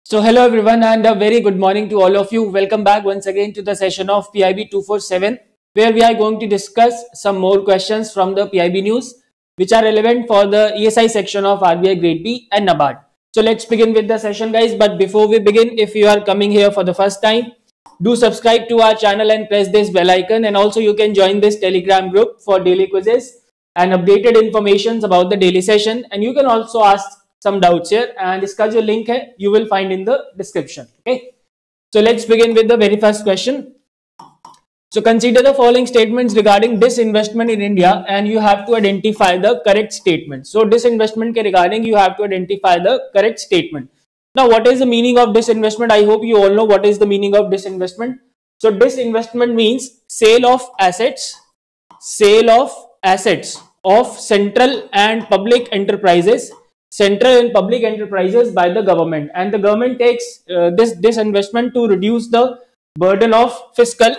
So hello everyone and a very good morning to all of you. Welcome back once again to the session of PIB 247 where we are going to discuss some more questions from the PIB news which are relevant for the ESI section of RBI Grade B and NABARD. So let's begin with the session guys, but before we begin, if you are coming here for the first time, do subscribe to our channel and press this bell icon, and also you can join this Telegram group for daily quizzes and updated informations about the daily session, and you can also ask some doubts here, and iska jo link hai you will find in the description. Okay, so let's begin with the very first question. So consider the following statements regarding disinvestment in India and you have to identify the correct statement. So disinvestment ke regarding you have to identify the correct statement. Now what is the meaning of disinvestment? I hope you all know what is the meaning of disinvestment. So disinvestment means sale of assets of central and public enterprises by the government, and the government takes this disinvestment to reduce the burden of fiscal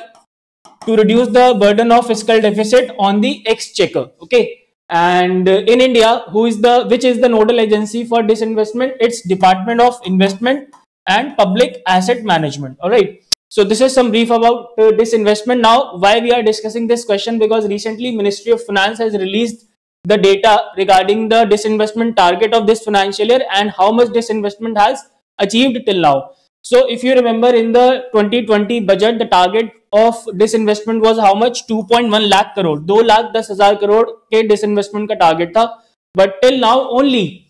deficit on the exchequer. Okay, and in India, which is the nodal agency for disinvestment? It's Department of Investment and Public Asset Management. All right, so this is some brief about disinvestment. Now why we are discussing this question? Because recently Ministry of Finance has released the data regarding the disinvestment target of this financial year and how much disinvestment has achieved till now. So if you remember, in the 2020 budget, the target of disinvestment was how much? 2.1 lakh crore, 2,10,000 crore के disinvestment का target था, but till now only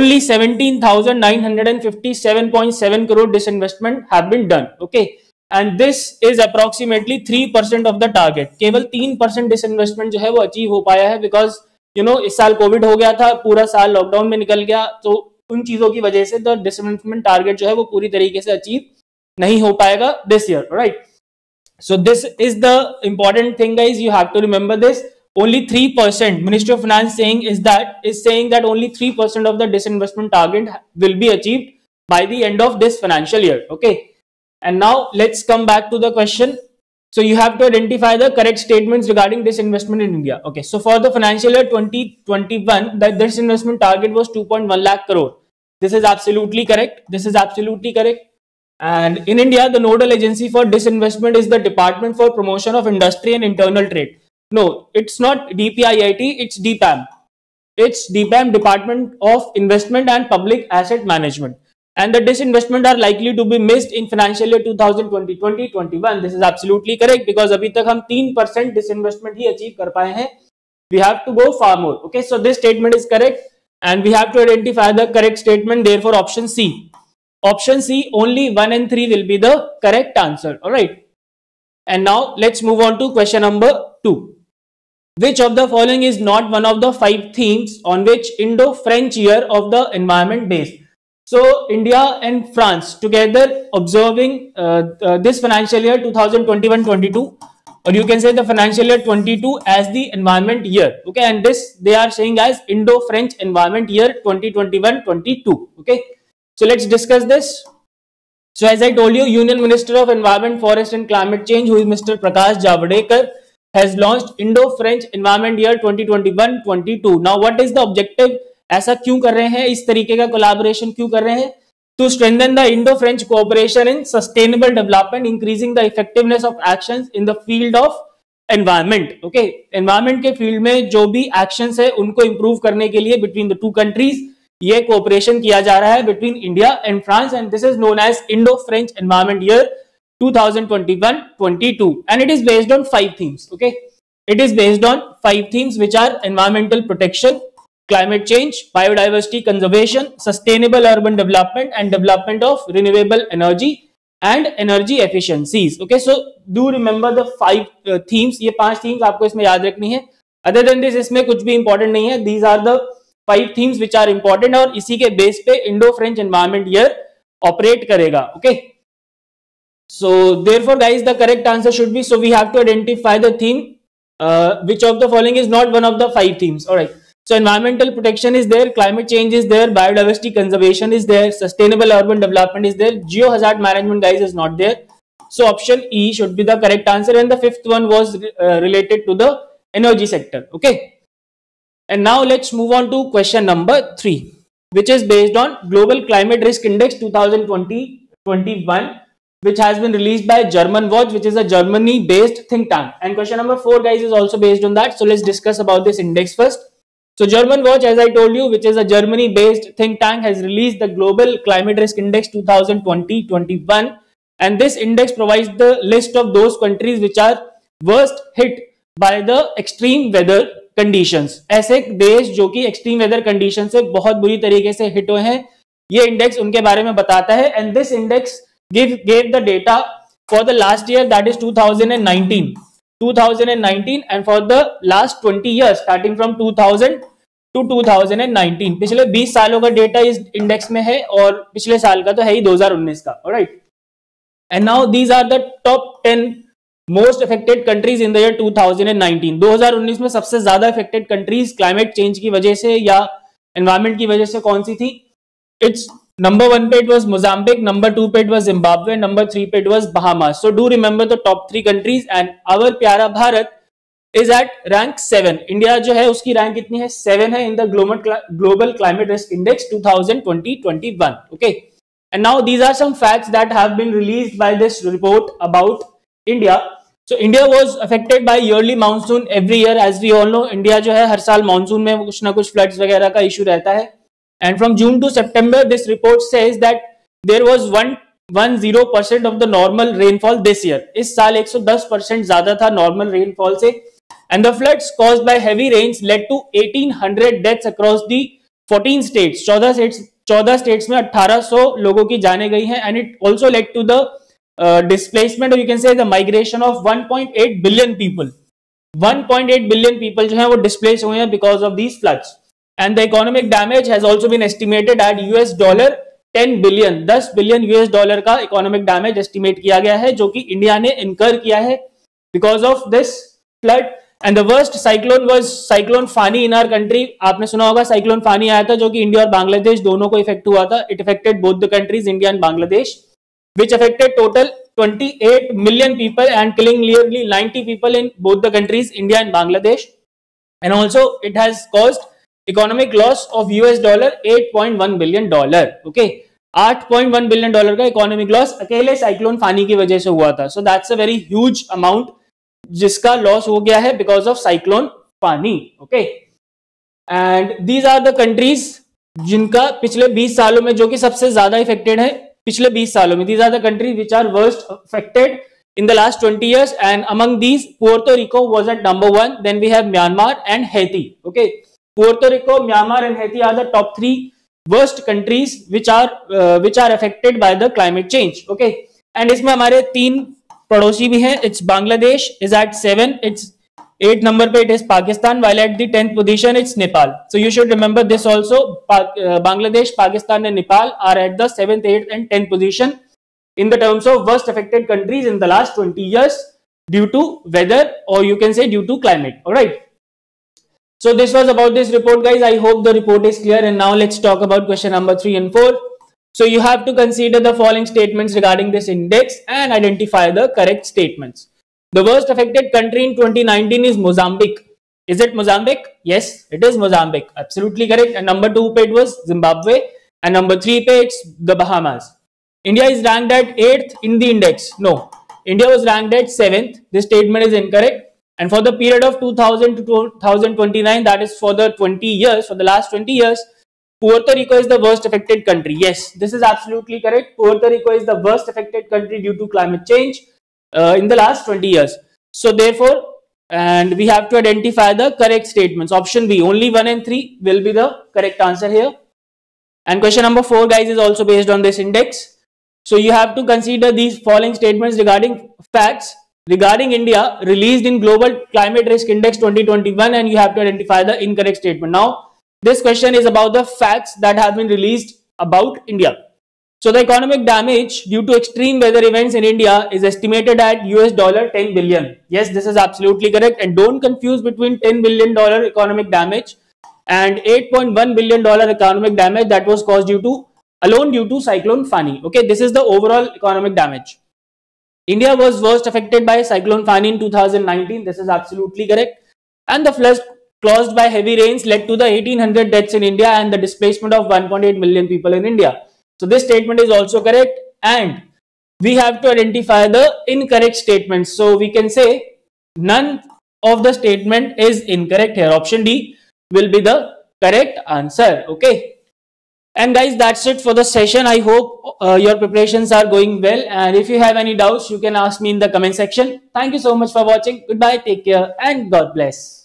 17,957.7 crore disinvestment have been done. Okay, and this is approximately 3% of the target. केवल 3% disinvestment जो है वो achieve हो पाया है, because इस साल कोविड हो गया था, पूरा साल लॉकडाउन में निकल गया, तो उन चीजों की वजह से द डिसइन्वेस्टमेंट टारगेट जो है वो पूरी तरीके से अचीव नहीं हो पाएगा this year, right? So this is the important thing guys, you have to remember this. Only 3%, Ministry of Finance is saying that only 3% of the disinvestment target will be achieved by the end of this financial year. Okay, and now let's come back to the question. So you have to identify the correct statements regarding disinvestment in India. Okay, so for the financial year 2021, the disinvestment target was 2.1 lakh crore. This is absolutely correct. And in India, the nodal agency for disinvestment is the Department for Promotion of Industry and Internal Trade. No, it's not DPIIT, it's DPAM. It's DPAM, Department of Investment and Public Asset Management. And the disinvestment are likely to be missed in financial year 2020-2021. This is absolutely correct, because अभी तक हम 3% disinvestment ही achieve कर पाए हैं. We have to go far more. Okay, so this statement is correct, and we have to identify the correct statement. Therefore, option C, only 1 and 3 will be the correct answer. All right, and now let's move on to question number 2. Which of the following is not one of the 5 themes on which Indo-French Year of the Environment based? So India and France together observing this financial year 2021-22, or you can say the financial year 22 as the environment year. Okay, and this they are saying as Indo-French Environment Year 2021-22. Okay, so let's discuss this. So as I told you, Union Minister of Environment, Forest and Climate Change, who is Mr. Prakash Javadekar, has launched Indo-French Environment Year 2021-22. Now what is the objective? ऐसा क्यों कर रहे हैं? इस तरीके का collaboration क्यों कर रहे हैं? To strengthen the Indo-French cooperation in sustainable development, increasing the effectiveness of actions in the field of environment. Okay, environment के फील्ड में जो भी actions है उनको improve करने के लिए between the two countries ये cooperation किया जा रहा है between India and France, and this is known as Indo-French Environment Year 2021-22, and it is based on 5 themes. Okay, it is based on 5 themes which are environmental protection, climate change, biodiversity conservation, sustainable urban development, and development of renewable energy and energy efficiencies. Okay, so do remember the 5 themes. ये 5 themes आपको इसमें याद रखनी है. Other than this, इसमें कुछ भी important नहीं है. These are the 5 themes which are important, और इसी के बेस पे Indo-French Environment Year operate करेगा. Okay, so therefore guys, the correct answer should be, so we have to identify the theme which of the following is not one of the 5 themes. All right, so environmental protection is there, climate change is there, biodiversity conservation is there, sustainable urban development is there, geohazard management guys is not there. So option E should be the correct answer, and the 5th one was related to the energy sector. Okay, and now let's move on to question number 3. which is based on Global Climate Risk Index 2020-21, which has been released by German Watch, which is a Germany-based think tank. And question number 4, guys, is also based on that. So let's discuss about this index first. So German Watch, as I told you, which is a Germany-based think tank, has released the Global Climate Risk Index 2020-21, and this index provides the list of those countries which are worst hit by the extreme weather conditions. ऐसे देश जो कि extreme weather conditions से बहुत बुरी तरीके से hit हुए हैं, ये इंडेक्स उनके बारे में बताता है. And this index gave the data for the last year, that is 2019, and for the last 20 years starting from 2000 to 2019. पिछले 20 सालों का डेटा इस इंडेक्स में है और पिछले साल का तो है ही 2019 का. Alright, and now these are the top 10 most affected countries in the year 2019. 2019 में सबसे ज्यादा अफेक्टेड कंट्रीज क्लाइमेट चेंज की वजह से या एनवायरमेंट की वजह से कौन सी थी? इट्स नंबर 1 पे इट वाज मोजाम्बिक, नंबर 2 पे इट वाज जिम्बाब्वे, नंबर 3 पे it was Bahamas. So do remember the top 3 countries. And our प्यारा Bharat is at rank 7. India जो है उसकी रैंक कितनी है? 7 है in the global climate risk index 2020-21. Okay, and now these are some facts that have been released by this report about India. So India was affected by yearly monsoon every year. As we all know, India जो है हर साल monsoon में कुछ ना कुछ floods वगैरह का issue रहता है. And from June to September, this report says that there was 110% of the normal rainfall this year. इस साल 110% ज्यादा था नॉर्मल रेनफॉल से. And the floods caused by heavy rains led to 1800 deaths across the 14 states. 14 states में 1800 लोगों की जाने गई हैं. And it also led to the displacement, or you can say the migration of 1.8 billion people. 1.8 billion people जो हैं वो displaced हुए हैं because of these floods. And the economic damage has also been estimated at $10 billion. 10 billion US dollar का economic damage estimate किया गया है जो कि इंडिया ने इनकर किया है because of this flood. And the worst cyclone was cyclone Fani in our country. आपने सुना होगा साइक्लोन फानी आया था जो कि इंडिया और बांग्लादेश दोनों को इफेक्ट हुआ था. It affected both the countries, India and Bangladesh, which affected total 28 million people and killing nearly 90 people in both the countries, India and Bangladesh. And also it has caused economic loss of $8.1 billion. Okay, $8.1 billion का economic loss अकेले cyclone Fani की वजह से हुआ था. So that's a very huge amount जिसका loss हो गया है because of cyclone Fani. Okay, and these are the countries जिनका पिछले 20 सालों में जो कि सबसे ज्यादा इफेक्टेड है पिछले 20 सालों में. These are the countries which are worst affected in the last 20 years, and among these Puerto Rico was at number 1. Then we have Myanmar and Haiti. Okay, Puerto Rico, Myanmar and Haiti are the top 3 worst countries which are affected by the climate change. Okay, and इसमें हमारे 3 पड़ोसी भी हैं. It's Bangladesh is at 7. It's 8 number पे it is Pakistan, while at the 10th position it's Nepal. So you should remember this also. Bangladesh, Pakistan and Nepal are at the 7th, 8th and 10th position in the terms of worst affected countries in the last 20 years due to weather, or you can say due to climate. Alright. So this was about this report, guys. I hope the report is clear, and now let's talk about question number 3 and 4. So you have to consider the following statements regarding this index and identify the correct statements. The worst affected country in 2019 is Mozambique. Is it Mozambique? Yes, it is Mozambique. Absolutely correct. And number 2 पे it was Zimbabwe. And number 3 पे it's the Bahamas. India is ranked at 8th in the index. No, India was ranked at 7th. This statement is incorrect. And for the period of 2000 to 2029, that is for the 20 years, for the last 20 years, Puerto Rico is the worst affected country. Yes, this is absolutely correct. Puerto Rico is the worst affected country due to climate change in the last 20 years. So therefore, and we have to identify the correct statements. Option B, only 1 and 3 will be the correct answer here. And question number 4, guys, is also based on this index. So you have to consider these following statements regarding facts regarding India released in Global Climate Risk Index 2021, and you have to identify the incorrect statement. Now this question is about the facts that have been released about India. So the economic damage due to extreme weather events in India is estimated at $10 billion. Yes, this is absolutely correct. And don't confuse between $10 billion economic damage and $8.1 billion economic damage that was caused alone due to cyclone Fani. Okay, this is the overall economic damage. India was worst affected by cyclone Fani in 2019. This is absolutely correct. And the caused by heavy rains led to the 1800 deaths in India and the displacement of 1.8 million people in India. So this statement is also correct, and we have to identify the incorrect statements. So we can say none of the statement is incorrect here. Option D will be the correct answer. Okay. And guys, that's it for the session. I hope your preparations are going well. And if you have any doubts, you can ask me in the comment section. Thank you so much for watching. Goodbye, take care, and God bless.